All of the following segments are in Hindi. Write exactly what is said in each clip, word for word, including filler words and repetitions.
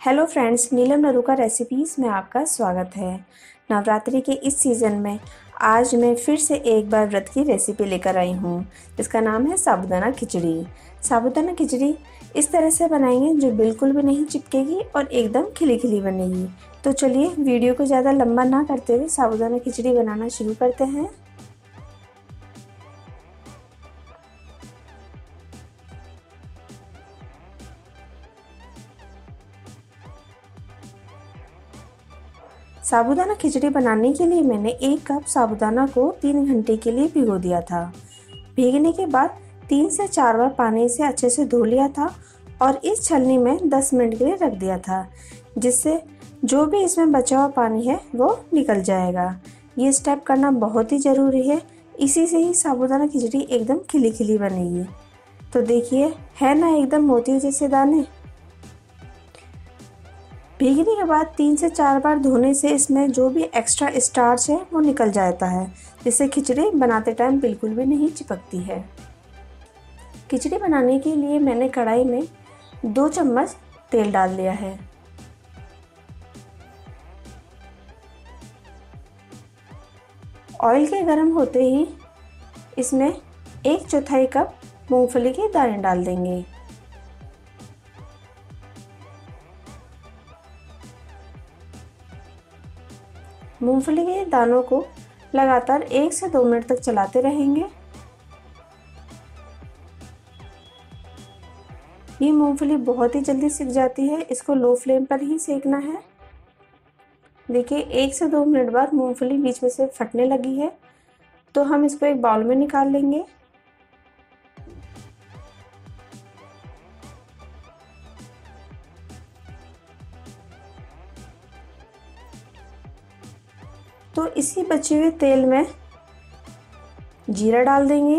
Hello friends, Neelam Naruka recipes में आपका स्वागत है। नवरात्रि के इस सीज़न में आज मैं फिर से एक बार व्रत की रेसिपी लेकर आई हूँ। इसका नाम है साबूदाना खिचड़ी। साबूदाना खिचड़ी इस तरह से बनाएंगे जो बिल्कुल भी नहीं चिपकेगी और एकदम खिली खिली बनेगी। तो चलिए वीडियो को ज़्यादा लंबा ना करते हुए साबूदाना खिचड़ी बनाना शुरू करते हैं। साबूदाना खिचड़ी बनाने के लिए मैंने एक कप साबूदाना को तीन घंटे के लिए भिगो दिया था। भीगने के बाद तीन से चार बार पानी से अच्छे से धो लिया था और इस छलनी में दस मिनट के लिए रख दिया था, जिससे जो भी इसमें बचा हुआ पानी है वो निकल जाएगा। ये स्टेप करना बहुत ही ज़रूरी है, इसी से ही साबूदाना खिचड़ी एकदम खिली खिली बनेगी। तो देखिए, है ना एकदम मोतियों जैसे दाने। भीगने के बाद तीन से चार बार धोने से इसमें जो भी एक्स्ट्रा स्टार्च है वो निकल जाता है, जिससे खिचड़ी बनाते टाइम बिल्कुल भी नहीं चिपकती है। खिचड़ी बनाने के लिए मैंने कढ़ाई में दो चम्मच तेल डाल दिया है। ऑयल के गर्म होते ही इसमें एक चौथाई कप मूंगफली के दाने डाल देंगे। मूंगफली के दानों को लगातार एक से दो मिनट तक चलाते रहेंगे। ये मूंगफली बहुत ही जल्दी सिक जाती है, इसको लो फ्लेम पर ही सेकना है। देखिए, एक से दो मिनट बाद मूंगफली बीच में से फटने लगी है, तो हम इसको एक बाउल में निकाल लेंगे। तो इसी बचे हुए तेल में जीरा डाल देंगे।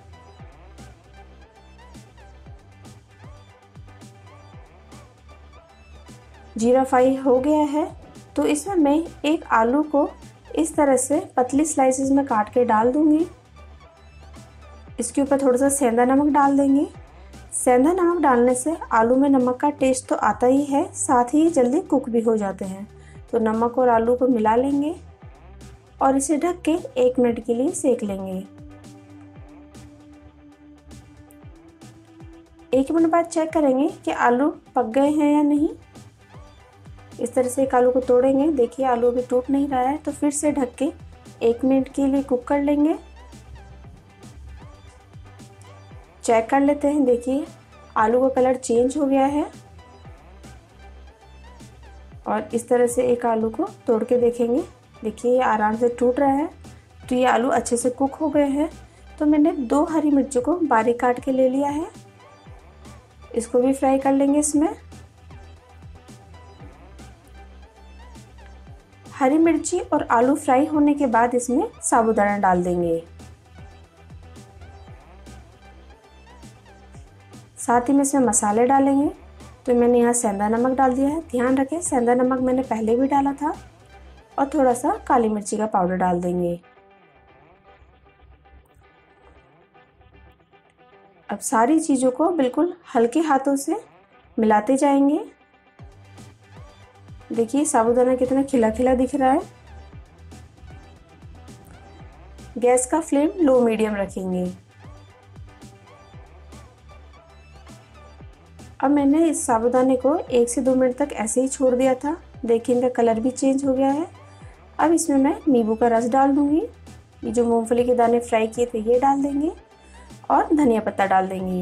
जीरा फ्राई हो गया है तो इसमें मैं एक आलू को इस तरह से पतली स्लाइसेस में काट के डाल दूंगी। इसके ऊपर थोड़ा सा सेंधा नमक डाल देंगे। सेंधा नमक डालने से आलू में नमक का टेस्ट तो आता ही है, साथ ही जल्दी कुक भी हो जाते हैं। तो नमक और आलू को मिला लेंगे और इसे ढक के एक मिनट के लिए सेक लेंगे। एक मिनट बाद चेक करेंगे कि आलू पक गए हैं या नहीं। इस तरह से एक आलू को तोड़ेंगे। देखिए, आलू अभी टूट नहीं रहा है, तो फिर से ढक के एक मिनट के लिए कुक कर लेंगे। चेक कर लेते हैं। देखिए, आलू का कलर चेंज हो गया है और इस तरह से एक आलू को तोड़ के देखेंगे। देखिए, ये आराम से टूट रहा है, तो ये आलू अच्छे से कुक हो गए हैं। तो मैंने दो हरी मिर्चों को बारीक काट के ले लिया है, इसको भी फ्राई कर लेंगे। इसमें हरी मिर्ची और आलू फ्राई होने के बाद इसमें साबूदाना डाल देंगे। साथ ही में इसमें मसाले डालेंगे। तो मैंने यहाँ सेंधा नमक डाल दिया है। ध्यान रखें, सेंधा नमक मैंने पहले भी डाला था। और थोड़ा सा काली मिर्ची का पाउडर डाल देंगे। अब सारी चीज़ों को बिल्कुल हल्के हाथों से मिलाते जाएंगे। देखिए, साबूदाना कितना खिला खिला दिख रहा है। गैस का फ्लेम लो मीडियम रखेंगे। अब मैंने इस साबूदाने को एक से दो मिनट तक ऐसे ही छोड़ दिया था। देखिए, इनका कलर भी चेंज हो गया है। अब इसमें मैं नींबू का रस डाल दूंगी। ये जो मूंगफली के दाने फ्राई किए थे ये डाल देंगे और धनिया पत्ता डाल देंगे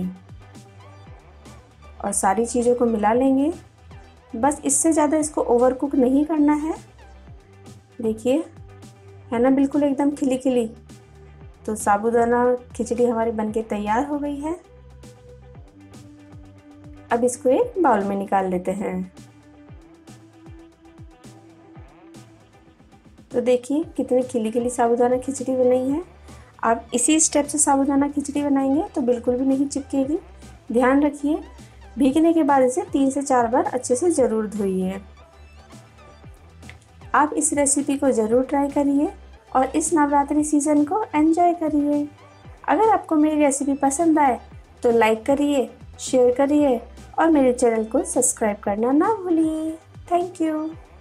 और सारी चीज़ों को मिला लेंगे। बस इससे ज़्यादा इसको ओवर कुक नहीं करना है। देखिए, है ना बिल्कुल एकदम खिली खिली। तो साबूदाना खिचड़ी हमारी बनके तैयार हो गई है। अब इसको एक बाउल में निकाल लेते हैं। तो देखिए, कितनी खिली खिली साबूदाना खिचड़ी बनी है। आप इसी स्टेप से साबूदाना खिचड़ी बनाएंगे तो बिल्कुल भी नहीं चिपकेगी। ध्यान रखिए, भीगने के बाद इसे तीन से चार बार अच्छे से ज़रूर धोइए। आप इस रेसिपी को ज़रूर ट्राई करिए और इस नवरात्रि सीज़न को एंजॉय करिए। अगर आपको मेरी रेसिपी पसंद आए तो लाइक करिए, शेयर करिए और मेरे चैनल को सब्सक्राइब करना ना भूलिए। Thank you.